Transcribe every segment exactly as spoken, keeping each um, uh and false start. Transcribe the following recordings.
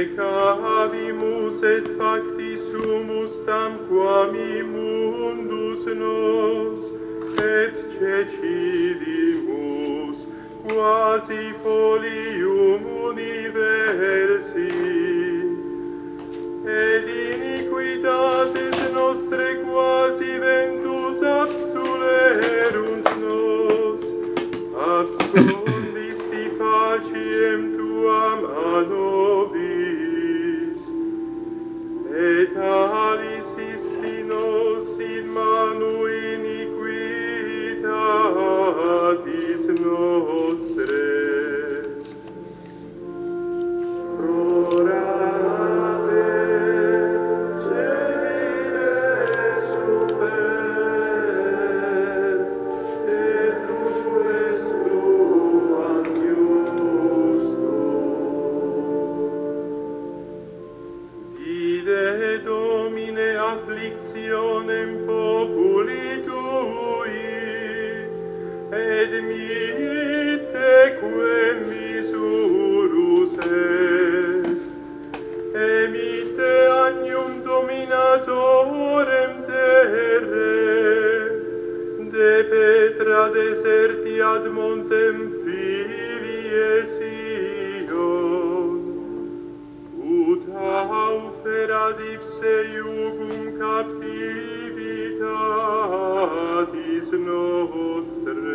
peccavimus et factis sumus tamquam immundus nos, et cecidimus quasi folium universi, ed iniquitates nostre quasi ventus abstulerunt nos, abscondisti faciem tuam a nobis, et alis isti nos in manu iniquitatis nostre. Orate, cemine super, et tu es pluam iusto. Ide Domine afflictionem populi tui, et mitte quem misurus es, emitte agnum dominatorem terre, de petra deserti ad montem filie Sion, ut auferat ipse iugum captivitatis nostre.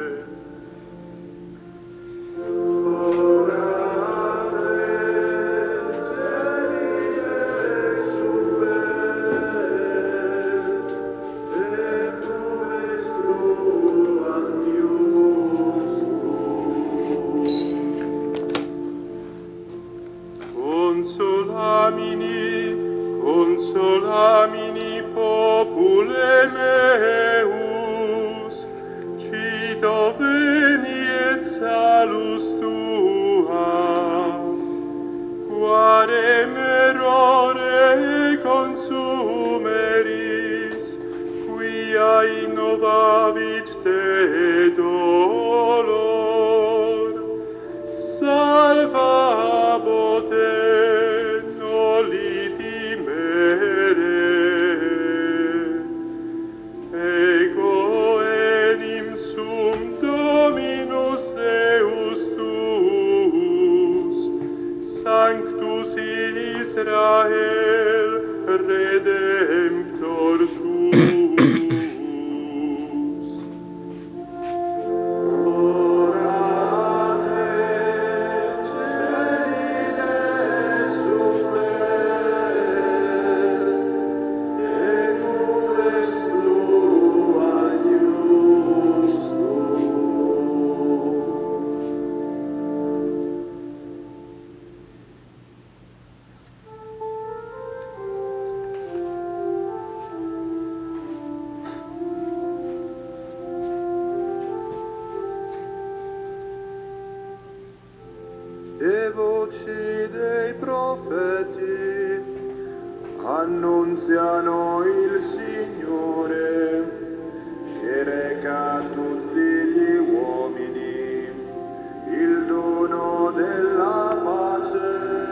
Consolamini, consolamini popule meus, cito veni et salus tua, quarem errore consumeris, quia innovavit te dolor, salva bote noli timere, ego enim sum Dominus Deus tuus, Sanctus Israel Redemptor tuus. E voci dei profeti annunziano il Signore, che reca a tutti gli uomini il dono della pace.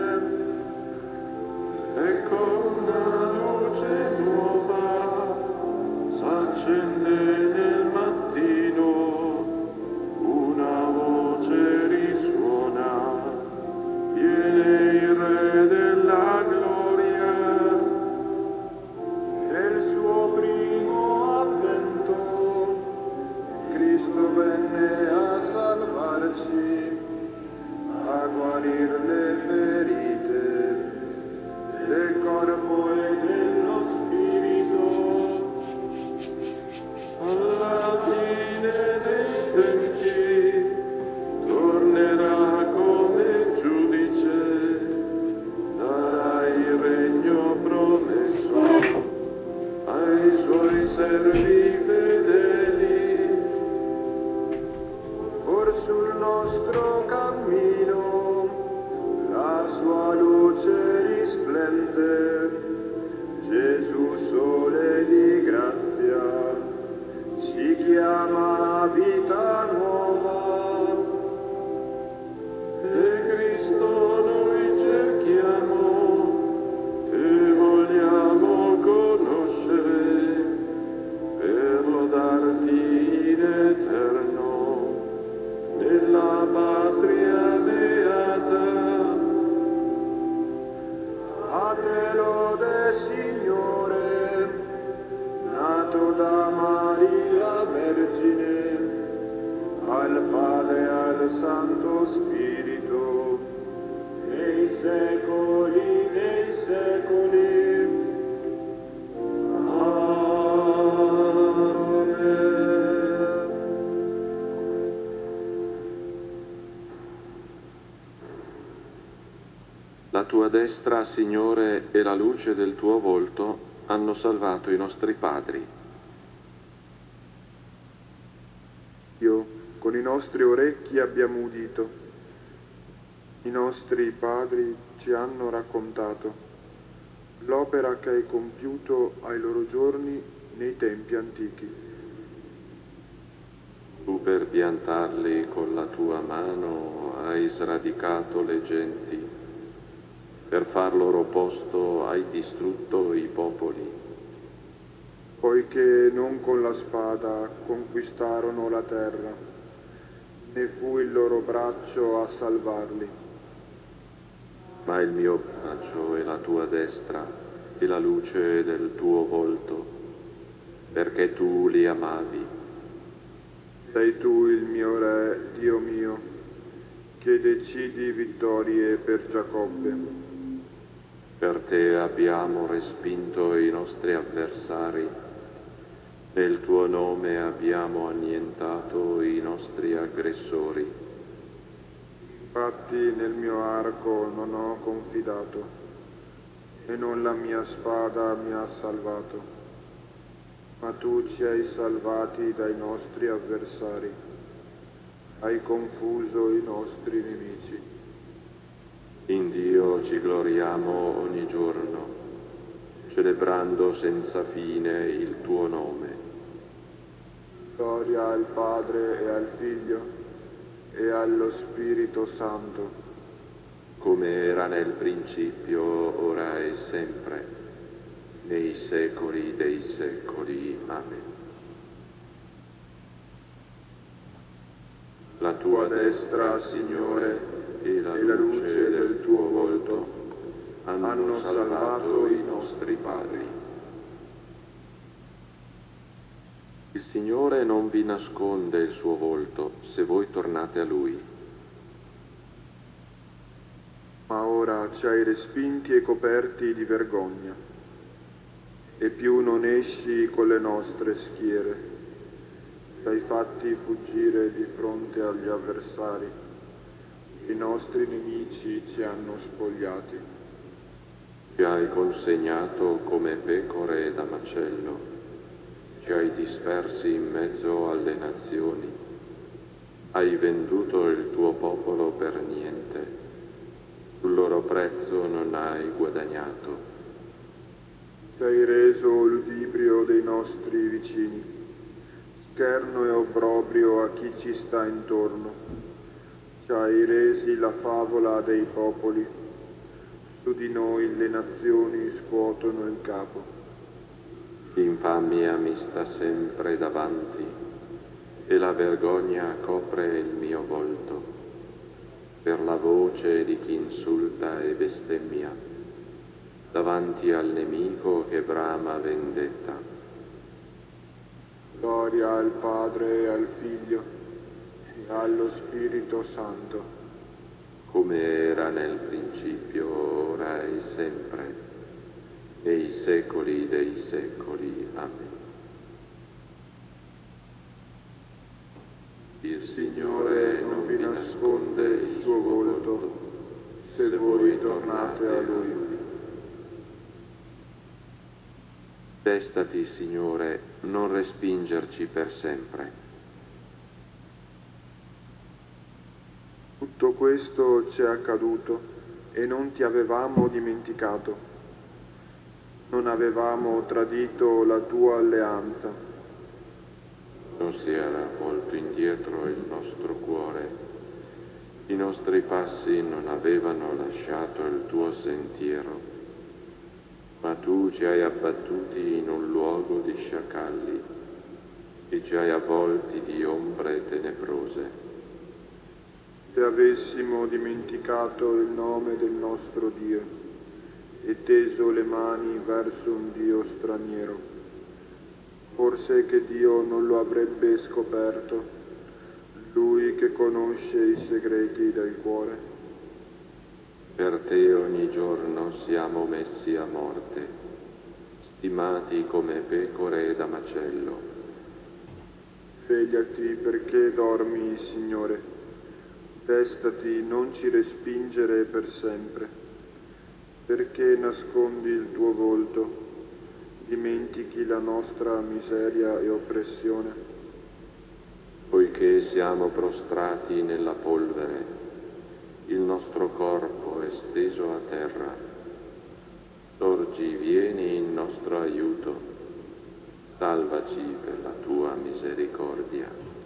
Ecco una luce nuova s'accende nel mattino, una voce risuona, viene il Re della gloria, è il suo primo avvento, Cristo venne a salvarci, a guarir le ferite del corpo e dello spirito. Alla fine dei tempi tornerà come giudice, darà il regno promesso ai suoi servi fedeli. Or sul nostro cammino la sua luce risplende, Gesù sole di grazia ci chiama a vita nuova, e Cristo noi cerchiamo La tua destra, Signore, e la luce del tuo volto hanno salvato i nostri padri. Dio, con i nostri orecchi abbiamo udito, i nostri padri ci hanno raccontato l'opera che hai compiuto ai loro giorni nei tempi antichi. Tu per piantarli con la tua mano hai sradicato le genti, per far loro posto hai distrutto i popoli. Poiché non con la spada conquistarono la terra, né fu il loro braccio a salvarli. Ma il mio braccio è la tua destra e la luce del tuo volto, perché tu li amavi. Sei tu il mio Re, Dio mio, che decidi vittorie per Giacobbe. Per te abbiamo respinto i nostri avversari, nel tuo nome abbiamo annientato i nostri aggressori. Infatti nel mio arco non ho confidato, e non la mia spada mi ha salvato, ma tu ci hai salvati dai nostri avversari, hai confuso i nostri nemici. In Dio ci gloriamo ogni giorno, celebrando senza fine il tuo nome. Gloria al Padre e al Figlio e allo Spirito Santo, come era nel principio, ora e sempre, nei secoli dei secoli. Amen. La tua destra, Signore, e la, e la luce, luce del tuo volto hanno, hanno salvato salvato i nostri padri. Il Signore non vi nasconde il suo volto se voi tornate a Lui. Ma ora ci hai respinti e coperti di vergogna, e più non esci con le nostre schiere. Ci hai fatti fuggire di fronte agli avversari, i nostri nemici ci hanno spogliati. Ci hai consegnato come pecore da macello, ci hai dispersi in mezzo alle nazioni, hai venduto il tuo popolo per niente, sul loro prezzo non hai guadagnato. Ci hai reso ludibrio dei nostri vicini, scherno e obbrobrio a chi ci sta intorno. Ci hai resi la favola dei popoli, su di noi le nazioni scuotono il capo. L'infamia mi sta sempre davanti e la vergogna copre il mio volto, per la voce di chi insulta e bestemmia, davanti al nemico che brama vendetta. Gloria al Padre e al Figlio e allo Spirito Santo, come era nel principio, ora e sempre, nei secoli dei secoli. Amen. Il Signore non vi nasconde il suo volto, se voi tornate a Lui. Destati, Signore, non respingerci per sempre. Tutto questo ci è accaduto e non ti avevamo dimenticato. Non avevamo tradito la tua alleanza. Non si era volto indietro il nostro cuore. I nostri passi non avevano lasciato il tuo sentiero. Ma tu ci hai abbattuti in un luogo di sciacalli e ci hai avvolti di ombre tenebrose. Se avessimo dimenticato il nome del nostro Dio e teso le mani verso un Dio straniero, forse che Dio non lo avrebbe scoperto, Lui che conosce i segreti del cuore. Per te ogni giorno siamo messi a morte, stimati come pecore da macello. Svegliati perché dormi, Signore. Destati, non ci respingere per sempre. Perché nascondi il tuo volto, dimentichi la nostra miseria e oppressione? Poiché siamo prostrati nella polvere, il nostro corpo è steso a terra. Sorgi, vieni in nostro aiuto, salvaci per la tua misericordia.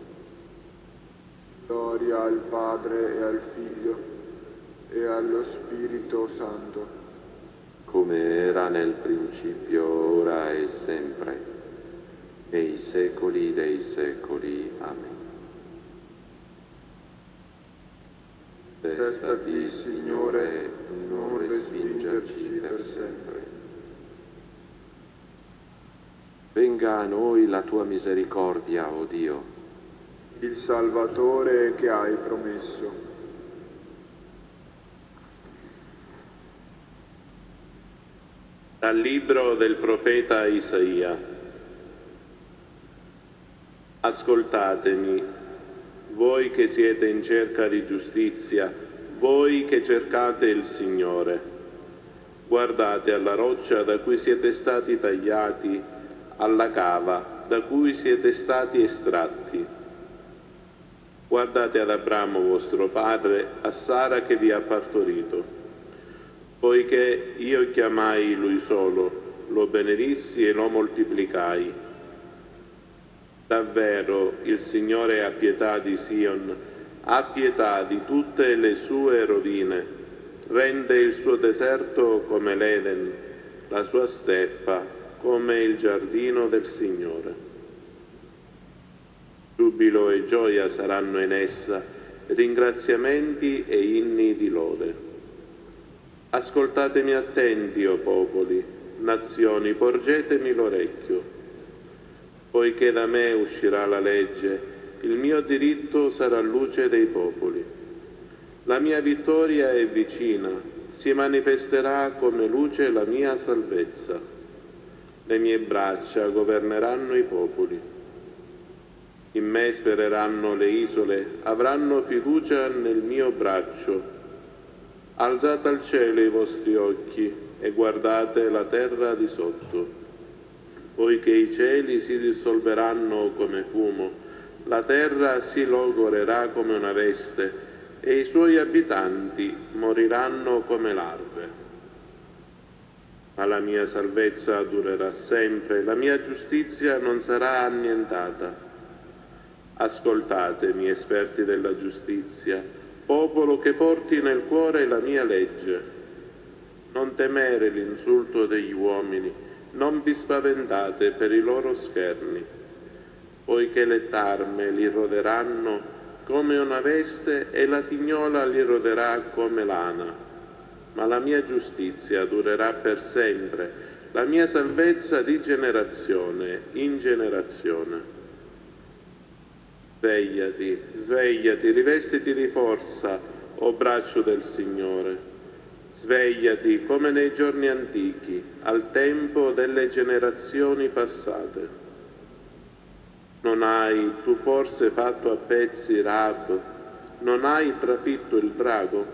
Gloria al Padre e al Figlio e allo Spirito Santo, come era nel principio, ora e sempre, nei secoli dei secoli. Amen. Destati, Signore, non respingerci per sempre. Venga a noi la tua misericordia, o Dio, il Salvatore che hai promesso. Dal libro del profeta Isaia. Ascoltatemi, voi che siete in cerca di giustizia, voi che cercate il Signore. Guardate alla roccia da cui siete stati tagliati, alla cava da cui siete stati estratti. Guardate ad Abramo vostro padre, a Sara che vi ha partorito. Poiché io chiamai lui solo, lo benedissi e lo moltiplicai. Davvero il Signore ha pietà di Sion, ha pietà di tutte le sue rovine, rende il suo deserto come l'Eden, la sua steppa come il giardino del Signore. Giubilo e gioia saranno in essa, ringraziamenti e inni di lode. Ascoltatemi attenti, o popoli, nazioni, porgetemi l'orecchio. Poiché da me uscirà la legge, il mio diritto sarà luce dei popoli. La mia vittoria è vicina, si manifesterà come luce la mia salvezza. Le mie braccia governeranno i popoli. In me spereranno le isole, avranno fiducia nel mio braccio. Alzate al cielo i vostri occhi e guardate la terra di sotto. Poiché i cieli si dissolveranno come fumo, la terra si logorerà come una veste e i suoi abitanti moriranno come larve. Ma la mia salvezza durerà sempre, la mia giustizia non sarà annientata. Ascoltatemi, esperti della giustizia, popolo che porti nel cuore la mia legge. Non temere l'insulto degli uomini, non vi spaventate per i loro scherni, poiché le tarme li roderanno come una veste e la tignola li roderà come lana. Ma la mia giustizia durerà per sempre, la mia salvezza di generazione in generazione. Svegliati, svegliati, rivestiti di forza, o braccio del Signore. Svegliati come nei giorni antichi, al tempo delle generazioni passate. Non hai tu forse fatto a pezzi Rahab? Non hai trafitto il drago?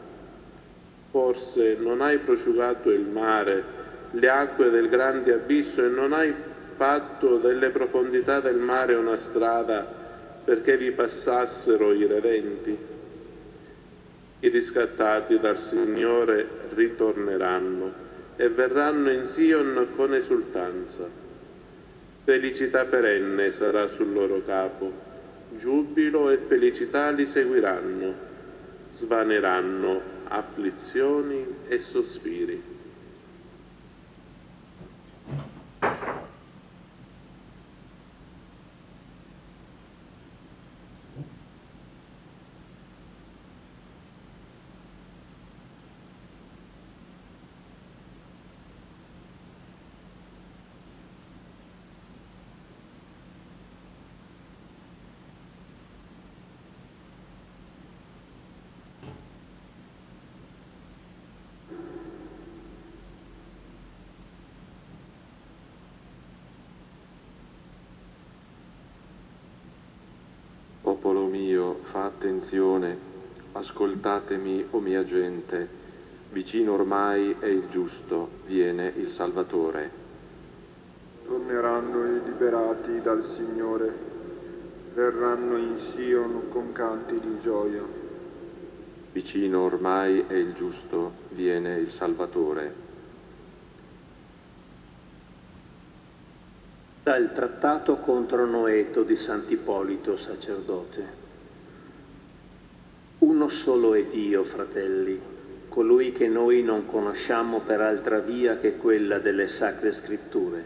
Forse non hai prosciugato il mare, le acque del grande abisso, e non hai fatto delle profondità del mare una strada perché vi passassero i redenti? I riscattati dal Signore ritorneranno e verranno in Sion con esultanza. Felicità perenne sarà sul loro capo, giubilo e felicità li seguiranno, svaneranno afflizioni e sospiri. Popolo mio, fa attenzione, ascoltatemi, o mia gente, Vicino ormai è il giusto, viene il Salvatore. Torneranno i liberati dal Signore, verranno in Sion con canti di gioia. Vicino ormai è il giusto, viene il Salvatore. Dal trattato contro Noeto di Sant'Ippolito, sacerdote. Uno solo è Dio, fratelli, colui che noi non conosciamo per altra via che quella delle Sacre Scritture.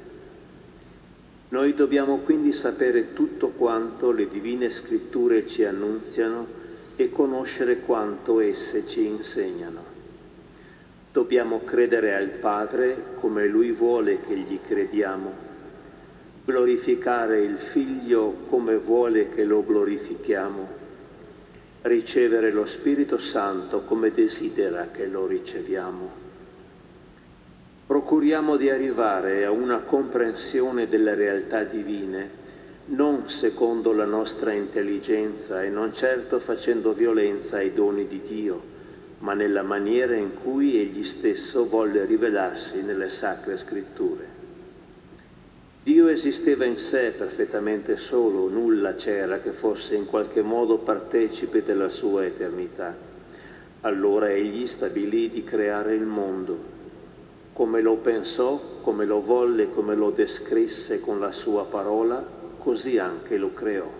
Noi dobbiamo quindi sapere tutto quanto le Divine Scritture ci annunziano e conoscere quanto esse ci insegnano. Dobbiamo credere al Padre come Lui vuole che gli crediamo, glorificare il Figlio come vuole che lo glorifichiamo, ricevere lo Spirito Santo come desidera che lo riceviamo. Procuriamo di arrivare a una comprensione delle realtà divine, non secondo la nostra intelligenza e non certo facendo violenza ai doni di Dio, ma nella maniera in cui Egli stesso volle rivelarsi nelle Sacre Scritture. Dio esisteva in sé perfettamente solo, nulla c'era che fosse in qualche modo partecipe della sua eternità. Allora Egli stabilì di creare il mondo. Come lo pensò, come lo volle, come lo descrisse con la sua parola, così anche lo creò.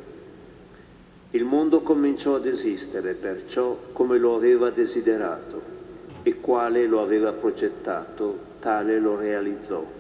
Il mondo cominciò ad esistere perciò come lo aveva desiderato e quale lo aveva progettato, tale lo realizzò.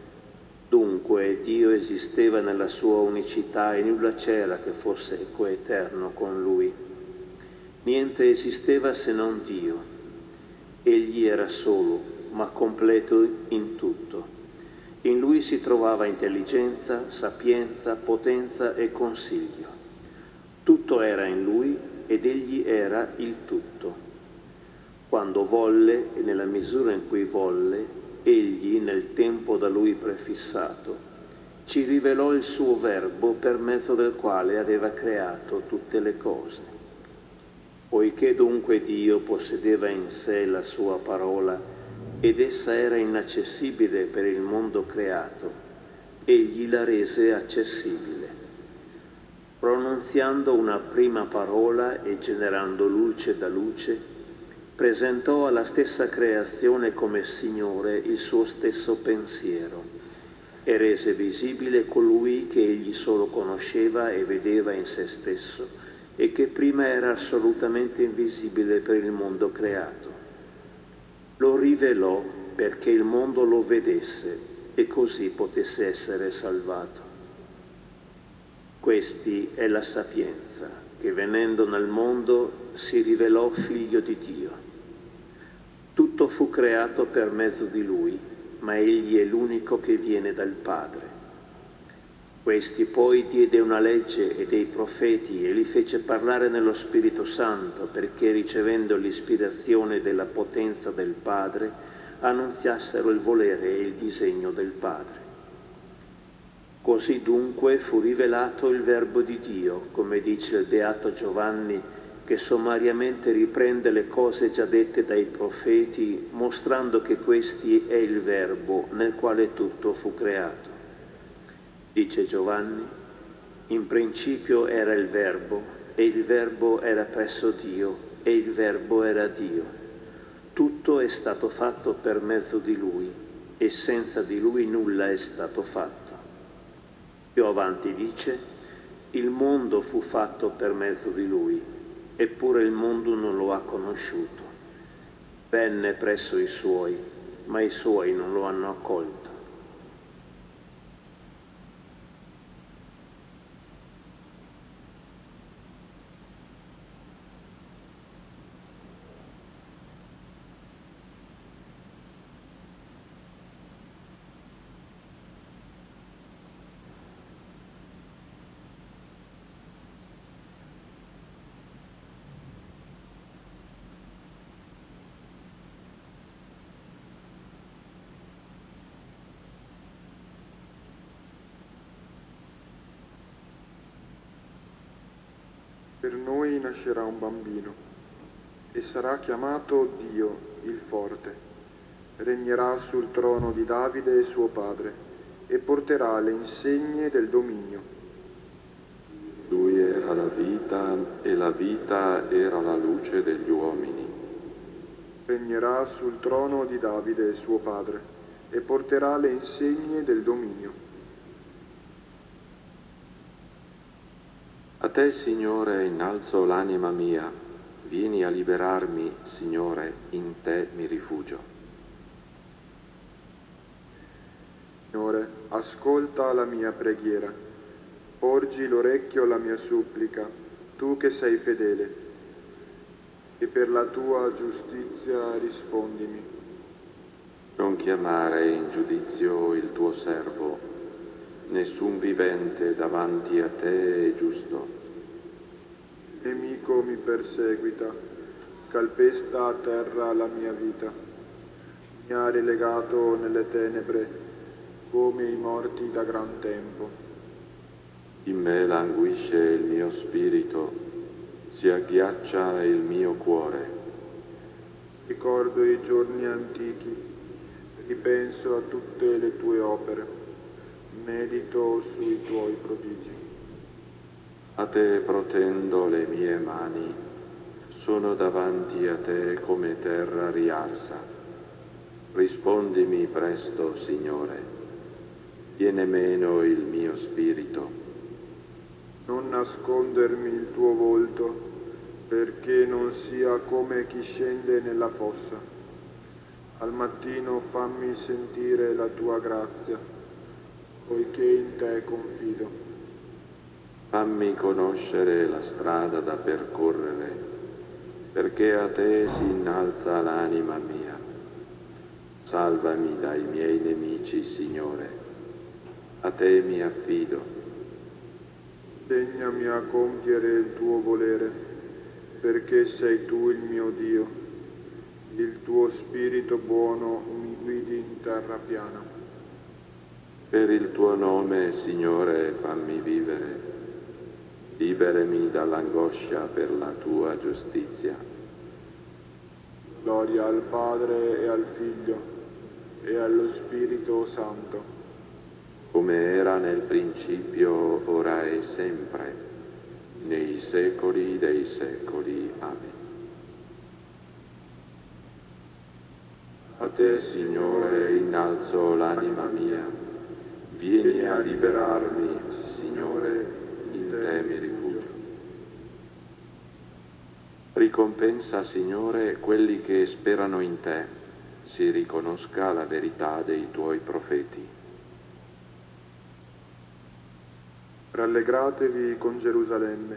Dunque Dio esisteva nella sua unicità e nulla c'era che fosse coeterno con Lui. Niente esisteva se non Dio. Egli era solo, ma completo in tutto. In Lui si trovava intelligenza, sapienza, potenza e consiglio. Tutto era in Lui ed Egli era il tutto. Quando volle e nella misura in cui volle, Egli, nel tempo da Lui prefissato, ci rivelò il suo Verbo per mezzo del quale aveva creato tutte le cose. Poiché dunque Dio possedeva in sé la sua parola ed essa era inaccessibile per il mondo creato, Egli la rese accessibile. Pronunziando una prima parola e generando luce da luce, presentò alla stessa creazione come Signore il suo stesso pensiero e rese visibile colui che egli solo conosceva e vedeva in se stesso e che prima era assolutamente invisibile per il mondo creato. Lo rivelò perché il mondo lo vedesse e così potesse essere salvato. Questi è la sapienza, che venendo nel mondo si rivelò figlio di Dio. Tutto fu creato per mezzo di Lui, ma Egli è l'unico che viene dal Padre. Questi poi diede una legge e dei profeti e li fece parlare nello Spirito Santo, perché ricevendo l'ispirazione della potenza del Padre, annunziassero il volere e il disegno del Padre. Così dunque fu rivelato il Verbo di Dio, come dice il Beato Giovanni, che sommariamente riprende le cose già dette dai profeti, mostrando che questi è il Verbo nel quale tutto fu creato. Dice Giovanni, in principio era il Verbo, e il Verbo era presso Dio, e il Verbo era Dio. Tutto è stato fatto per mezzo di Lui, e senza di Lui nulla è stato fatto. Più avanti dice, il mondo fu fatto per mezzo di Lui, eppure il mondo non lo ha conosciuto. Venne presso i Suoi, ma i Suoi non lo hanno accolto. Per noi nascerà un bambino e sarà chiamato Dio, il Forte. regnerà sul trono di Davide suo padre e porterà le insegne del dominio. Lui era la vita e la vita era la luce degli uomini. Regnerà sul trono di Davide suo padre e porterà le insegne del dominio. A te, Signore, innalzo l'anima mia, vieni a liberarmi, Signore, in te mi rifugio. Signore, ascolta la mia preghiera, porgi l'orecchio alla mia supplica, tu che sei fedele, e per la tua giustizia rispondimi. Non chiamare in giudizio il tuo servo, nessun vivente davanti a te è giusto. Il nemico mi perseguita, calpesta a terra la mia vita, mi ha relegato nelle tenebre come i morti da gran tempo. In me languisce il mio spirito, si agghiaccia il mio cuore. Ricordo i giorni antichi, ripenso a tutte le tue opere, medito sui tuoi prodigi. A te protendo le mie mani, sono davanti a te come terra riarsa. Rispondimi presto, Signore, viene meno il mio spirito. Non nascondermi il tuo volto, perché non sia come chi scende nella fossa. Al mattino fammi sentire la tua grazia, poiché in te confido. Fammi conoscere la strada da percorrere, perché a te si innalza l'anima mia. Salvami dai miei nemici, Signore, a te mi affido. Insegnami a compiere il tuo volere, perché sei tu il mio Dio. Il tuo spirito buono mi guidi in terra piana. Per il tuo nome, Signore, fammi vivere. Liberami dall'angoscia per la tua giustizia. Gloria al Padre e al Figlio e allo Spirito Santo, come era nel principio, ora e sempre, nei secoli dei secoli. Amen. A te, Signore, innalzo l'anima mia, vieni a liberarmi, Signore, in te mi rifugio. Ricompensa, Signore, quelli che sperano in te, si riconosca la verità dei tuoi profeti. Rallegratevi con Gerusalemme,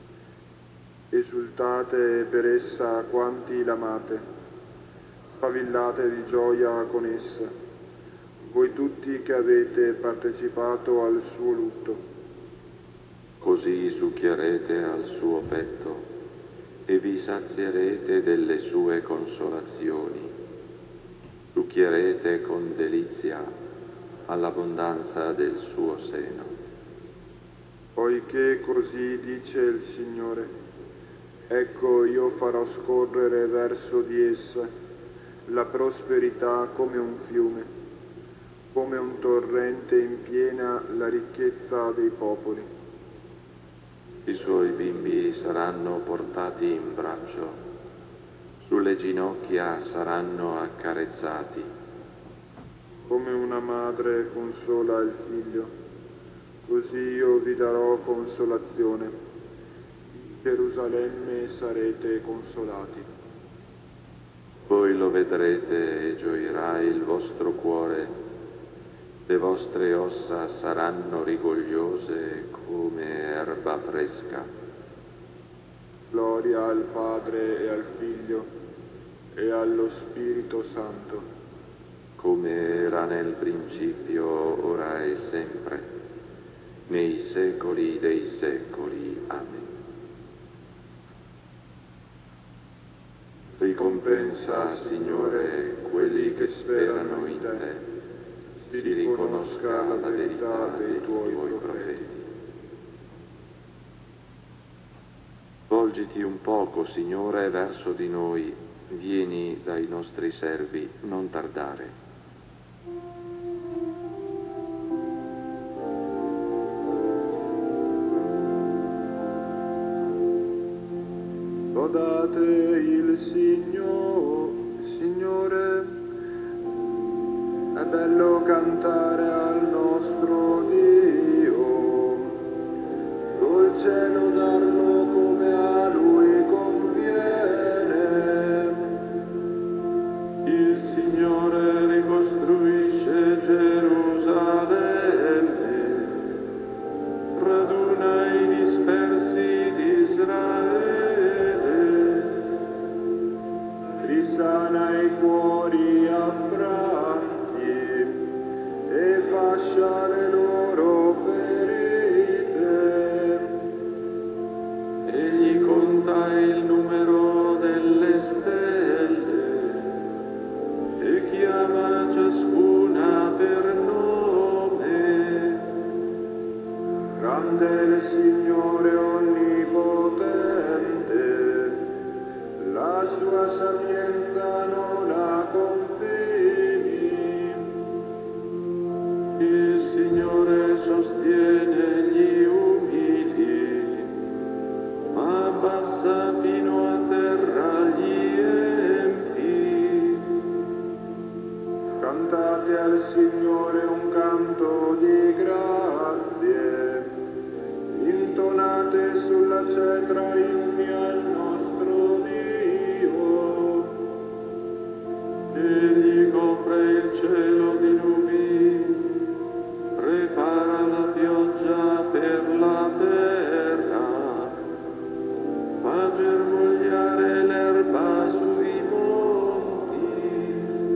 esultate per essa quanti l'amate, sfavillate di gioia con essa, voi tutti che avete partecipato al suo lutto. Così succhierete al suo petto e vi sazierete delle sue consolazioni. Succhierete con delizia all'abbondanza del suo seno. Poiché così dice il Signore, ecco io farò scorrere verso di essa la prosperità come un fiume, come un torrente in piena la ricchezza dei popoli. I suoi bimbi saranno portati in braccio, sulle ginocchia saranno accarezzati. Come una madre consola il figlio, così io vi darò consolazione. In Gerusalemme sarete consolati. Voi lo vedrete e gioirà il vostro cuore, le vostre ossa saranno rigogliose come erba fresca. Gloria al Padre e al Figlio e allo Spirito Santo, come era nel principio, ora e sempre, nei secoli dei secoli. Amen. Ricompensa, Signore, quelli che sperano in te, si riconosca la verità dei tuoi profeti. Volgiti un poco, Signore, verso di noi vieni dai nostri servi, non tardare. Lodate il Signore, il Signore, è bello cantare al nostro Dio, dolce lodarlo come a Lui conviene. Il Signore ricostruisce Gerusalemme, raduna i dispersi di Israele. Risana i cuori affranti e fascia le loro ferite. Egli conta il numero delle stelle e chiama ciascuna per nome. Grande il Signore onnipotente, la sua sapienza non ha confini. Il Signore sostiene gli umili, ma abbassa fino a terra gli empi. Cantate al Signore un canto di grazie, intonate sulla cetra inni al nostro Dio. Egli copre il cielo di nubi, prepara la pioggia per la terra, fa germogliare l'erba sui monti.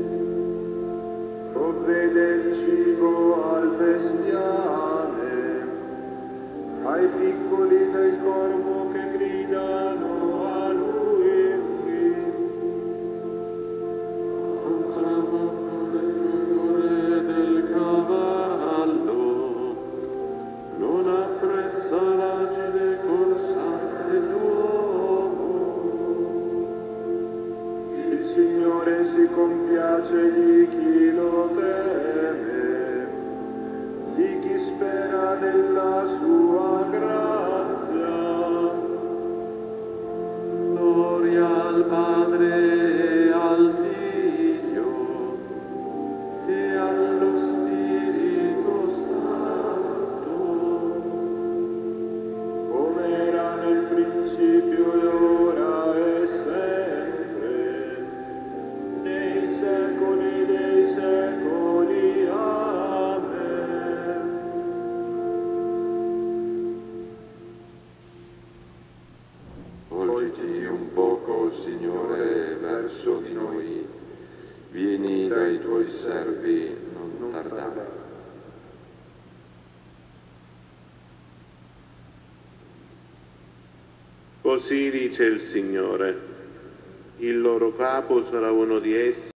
Provvede il cibo al bestiame, ai piccoli del corvo che gridano a Lui. Del cavallo non apprezza l'agile corsa dell'uomo. Il Signore si compiace di chi lo teme, di chi spera nella sua grazia. Gloria al Padre e al Figlio e allo Spirito Santo, Come era nel principio e ora e sempre, nei secoli dei secoli. Amen. volgiti un poco, Signore, verso di noi, vieni dai tuoi servi, non tardare. Così dice il Signore, il loro capo sarà uno di essi,